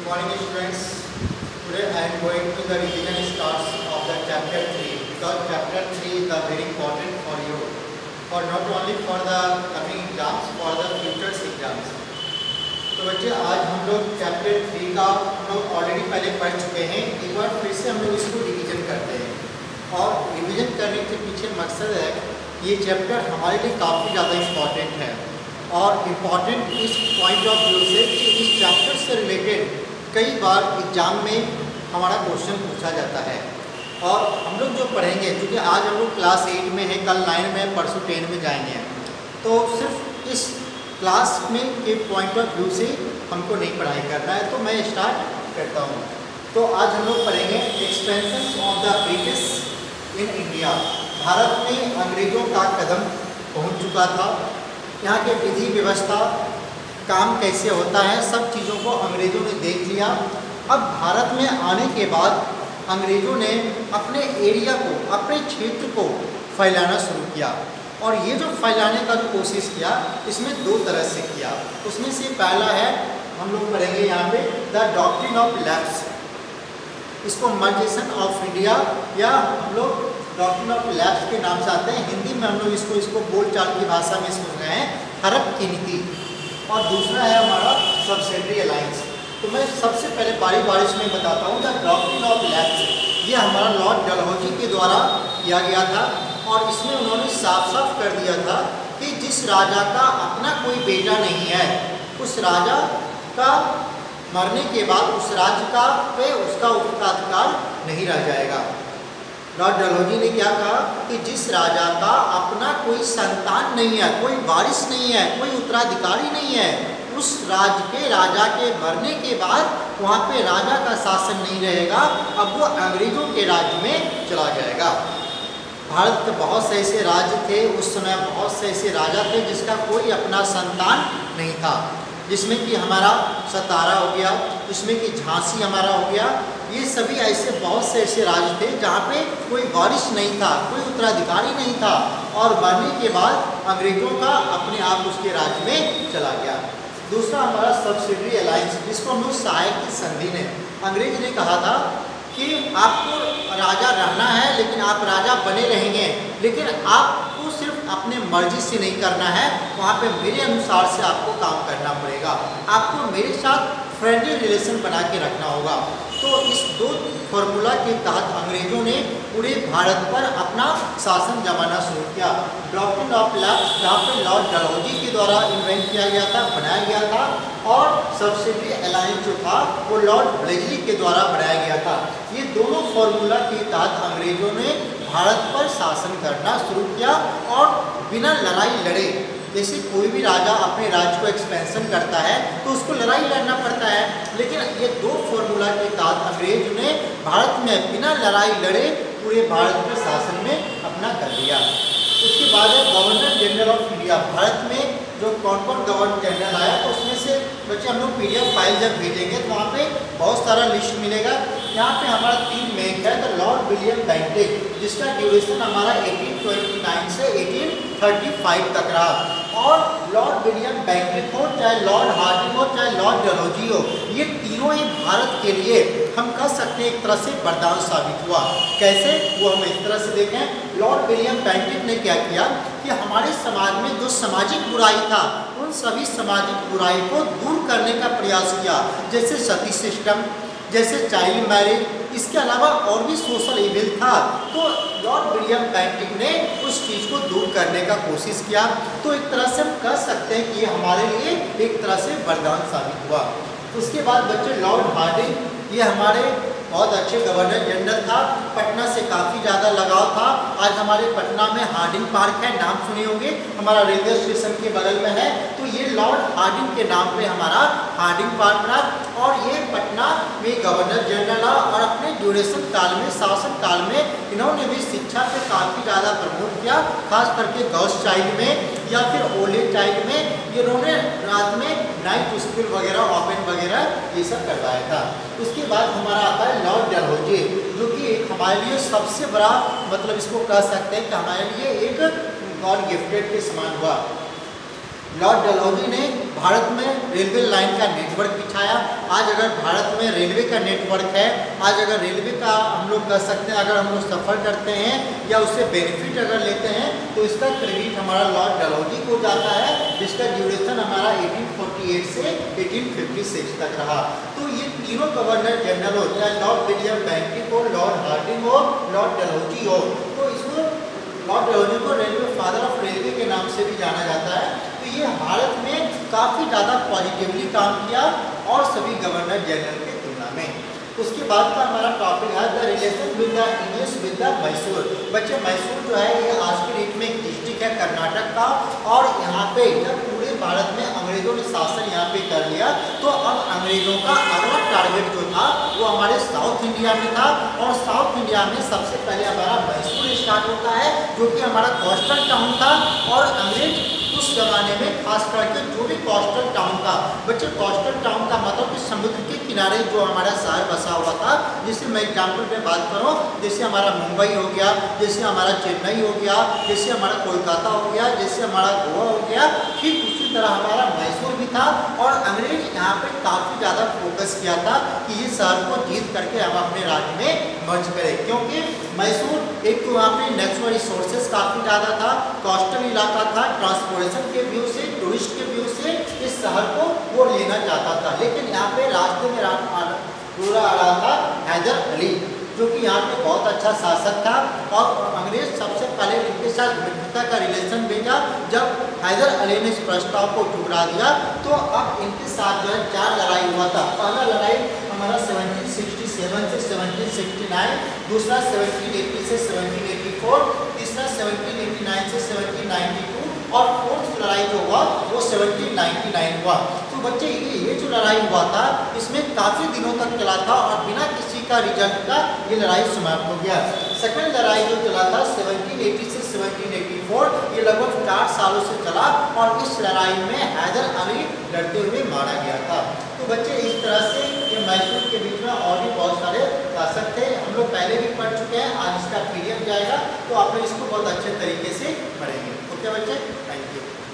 morning students. Today I am going to the revision starts of the chapter 3 because chapter 3 is the very important for you, for not only for the coming exams, for the futures exams. तो बच्चे आज हम लोग chapter 3 का हम लोग already पहले पढ़ चुके हैं। एक बार फिर से हम लोग इसको रिवीजन करते हैं और रिवीजन करने के पीछे मकसद है ये चैप्टर हमारे लिए काफ़ी ज़्यादा इम्पॉर्टेंट है और इम्पॉर्टेंट इस पॉइंट ऑफ व्यू से कि इस चैप्टर से रिलेटेड कई बार एग्जाम में हमारा क्वेश्चन पूछा जाता है। और हम लोग जो पढ़ेंगे, क्योंकि आज हम लोग क्लास 8 में है, कल 9 में, परसों 10 में जाएंगे, तो सिर्फ इस क्लास में के पॉइंट ऑफ व्यू से हमको नहीं पढ़ाई करना है। तो मैं स्टार्ट करता हूँ। तो आज हम लोग पढ़ेंगे expansion of the British in India. Bharat में अंग्रेज़ों का कदम पहुँच चुका था। यहाँ के विधि व्यवस्था, काम कैसे होता है, सब चीज़ों को अंग्रेज़ों ने देख लिया। अब भारत में आने के बाद अंग्रेज़ों ने अपने एरिया को, अपने क्षेत्र को फैलाना शुरू किया। और ये जो फैलाने का जो कोशिश किया, इसमें दो तरह से किया। उसमें से पहला है, हम लोग पढ़ेंगे यहाँ पे द डॉक्ट्रिन ऑफ लैप्स। इसको मर्जेशन ऑफ इंडिया या हम लोग डॉक्ट्रिन ऑफ लैप्स के नाम से आते हैं। हिंदी में हम लोग इसको बोलचाल की भाषा में सुन रहे हैं, हड़प की नीति। और दूसरा है हमारा सब्सिडरी अलायंस। तो मैं सबसे पहले बारी बारी में बताता हूँ द डॉक्ट्रिन ऑफ लैप्स। ये हमारा लॉर्ड डलहौजी के द्वारा किया गया था और इसमें उन्होंने साफ साफ कर दिया था कि जिस राजा का अपना कोई बेटा नहीं है, उस राजा का मरने के बाद उस राज्य का पे उसका उत्तराधिकार नहीं रह जाएगा। लॉर्ड डलहौजी ने क्या कहा कि जिस राजा का अपना कोई संतान नहीं है, कोई वारिस नहीं है, कोई उत्तराधिकारी नहीं है, उस राज्य के राजा के मरने के बाद वहाँ पे राजा का शासन नहीं रहेगा, अब वो अंग्रेज़ों के राज्य में चला जाएगा। भारत के बहुत से ऐसे राज्य थे उस समय, बहुत से ऐसे राजा थे जिसका कोई अपना संतान नहीं था, जिसमें कि हमारा सतारा हो गया, जिसमें कि झांसी हमारा हो गया। ये सभी ऐसे बहुत से ऐसे राज्य थे जहाँ पे कोई वारिस नहीं था, कोई उत्तराधिकारी नहीं था और मरने के बाद अंग्रेज़ों का अपने आप उसके राज्य में चला गया। दूसरा हमारा सब्सिडरी अलायंस, जिसको हम लोग सहायक की संधि ने, अंग्रेज ने कहा था कि आपको राजा रहना है, लेकिन आप राजा बने रहेंगे, लेकिन आपको सिर्फ अपने मर्जी से नहीं करना है, वहाँ पे मेरे अनुसार से आपको काम करना पड़ेगा, आपको मेरे साथ फ्रेंडली रिलेशन बना के रखना होगा। तो इस दो फॉर्मूला के तहत अंग्रेज़ों ने पूरे भारत पर अपना शासन जमाना शुरू किया। डॉक्ट्रिन ऑफ लैप्स, जहाँ पे लॉर्ड डलहौजी के द्वारा इन्वेंट किया गया था, बनाया गया था, और सब्सिडरी अलायंस जो था वो लॉर्ड ब्लेजली के द्वारा बनाया गया था। ये दोनों फॉर्मूला के तहत अंग्रेज़ों ने भारत पर शासन करना शुरू किया और बिना लड़ाई लड़े, जैसे कोई भी राजा अपने राज्य को एक्सपेंशन करता है तो उसको लड़ाई लड़ना पड़ता है, लेकिन ये दो फॉर्मूला के तहत अंग्रेज ने भारत में बिना लड़ाई लड़े पूरे भारत के शासन में अपना कर लिया। उसके बाद है governor general of India. Bharat में जो कौन कौन गवर्नर जनरल आया, तो उसमें से बच्चे हम लोग PDF फाइल जब भेजेंगे तो वहाँ पे बहुत सारा लिस्ट मिलेगा। यहाँ पे हमारा 3 मेन है, तो लॉर्ड विलियम बेंटिक, जिसका ड्यूरेशन हमारा 1829 से 1835 तक रहा। और लॉर्ड विलियम बेंटिक हो, चाहे लॉर्ड हार्डिंग हो, चाहे लॉर्ड डलहौजी हो, ये तीनों ही भारत के लिए हम कह सकते हैं एक तरह से वरदान साबित हुआ। कैसे, वो हम इस तरह से देखें। लॉर्ड विलियम बेंटिक ने क्या किया कि हमारे समाज में जो सामाजिक बुराई था, उन सभी सामाजिक बुराई को दूर करने का प्रयास किया, जैसे सती सिस्टम, जैसे चाइल्ड मैरिज, इसके अलावा और भी सोशल इविल था। तो लॉर्ड विलियम बेंटिक ने उस चीज़ को दूर करने का कोशिश किया। तो एक तरह से हम कह सकते हैं कि ये हमारे लिए एक तरह से वरदान साबित हुआ। उसके बाद बच्चे लॉर्ड हार्डिंग, ये हमारे बहुत अच्छे गवर्नर जनरल था, पटना से काफ़ी ज़्यादा लगाव था। आज हमारे पटना में हार्डिंग पार्क है, नाम सुने होंगे, हमारा रेलवे स्टेशन के बगल में है। तो ये लॉर्ड हार्डिंग के नाम पे हमारा हार्डिंग पार्क रहा और ये पटना में गवर्नर जनरल रहा। और अपने ड्यूरेशन काल में, शासन काल में, इन्होंने भी शिक्षा पे काफ़ी ज़्यादा प्रमोट किया, खास करके गर्ल्स चाइल्ड में या फिर ओल्ड एज चाइल्ड में। इन्होंने रात में नाइट स्कूल वगैरह, ओपन वगैरह ये सब करवाया था। उसके बाद हमारा आता है लॉर्ड डलहौजी, जो कि एक हमारे लिए सबसे बड़ा, मतलब इसको कह सकते हैं कि हमारे लिए एक गॉड गिफ्टेड के समान हुआ। लॉर्ड डलहौजी ने भारत में रेलवे लाइन का नेटवर्क बिछाया। आज अगर भारत में रेलवे का नेटवर्क है, आज अगर रेलवे का हम लोग कर सकते हैं, अगर हम लोग सफ़र करते हैं या उससे बेनिफिट अगर लेते हैं तो इसका क्रेडिट हमारा लॉर्ड डलहौजी को जाता है, जिसका ड्यूरेशन हमारा 1848 से 1856 तक रहा। तो ये तीनों गवर्नर जनरल हो, चाहे लॉर्ड विलियम बेंटिक हो, लॉर्ड हार्डिंग हो, लॉर्ड डलहौजी हो, तो इसको लॉर्ड डलहौजी को रेलवे फादर ऑफ रेलवे के नाम से भी जाना जाता है। तो ये भारत में काफ़ी ज़्यादा पॉजिटिवली काम किया और सभी गवर्नर जनरल के तुलना में। उसके बाद का हमारा टॉपिक है the relation with the English with the Mysore. बच्चे मैसूर जो है ये आज के डेट में एक डिस्ट्रिक्ट है कर्नाटक का, और यहाँ पे जब पूरे भारत में अंग्रेजों ने शासन यहाँ पे कर लिया तो अब अंग्रेजों का अगला टारगेट जो था वो हमारे साउथ इंडिया में था, और साउथ इंडिया में सबसे पहले हमारा मैसूर स्टार्ट होता है, जो कि हमारा कोस्टल टाउन था। और अंग्रेज उस जमाने में खास करके जो भी कोस्टल टाउन था, बच्चे कोस्टल टाउन का मतलब कि समुद्र के किनारे जो हमारा शहर बसा हुआ था, जैसे मैं एग्जाम्पल पे बात करूँ, जैसे हमारा मुंबई हो गया, जैसे हमारा चेन्नई हो गया, जैसे हमारा कोलकाता हो गया, जैसे हमारा गोवा हो गया, ठीक उसी तरह हमारा मैसूर भी था। और अंग्रेज यहाँ पे काफ़ी ज़्यादा फोकस किया था कि ये शहर को जीत करके हम अपने राज्य में मर्ज करें, क्योंकि मैसूर एक तो वहाँ पे नेचुरल रिसोर्सेज काफ़ी ज़्यादा था, कोस्टल इलाका था, ट्रांसपोर्टेशन के व्यू से, टूरिस्ट के व्यू से इस शहर को वो लेना चाहता था। लेकिन यहाँ पे रास्ते में रूरा आ रहा था हैदर अली, जो कि यहाँ पे बहुत अच्छा शासक था, और अंग्रेज सबसे पहले इनके साथ मित्रता का रिलेशन भेजा। जब हैदर अली ने इस प्रस्ताव को ठुकरा दिया तो अब इनके साथ जो है 4 लड़ाई हुआ था। पहला लड़ाई हमारा 1767 से 1769, दूसरा 1780 से 1784, तीसरा 1789 से 1792, और फोर्थ लड़ाई जो हुआ वो 1799 हुआ। तो बच्चे ये जो लड़ाई हुआ था इसमें काफ़ी दिनों तक चला था और बिना किसी का रिजल्ट का ये लड़ाई समाप्त हो गया। सेकंड लड़ाई जो चला था 1780 से 1784, ये लगभग 4 सालों से चला, और इस लड़ाई में हैदर अली लड़ते हुए मारा गया था। तो बच्चे इस तरह से ये मैसूर के बीच में और भी बहुत सारे शासक थे, हम लोग पहले भी पढ़ चुके हैं, आज इसका पीडीएफ जाएगा तो आप लोग इसको बहुत अच्छे तरीके से पढ़ेंगे। ओके बच्चे, थैंक यू।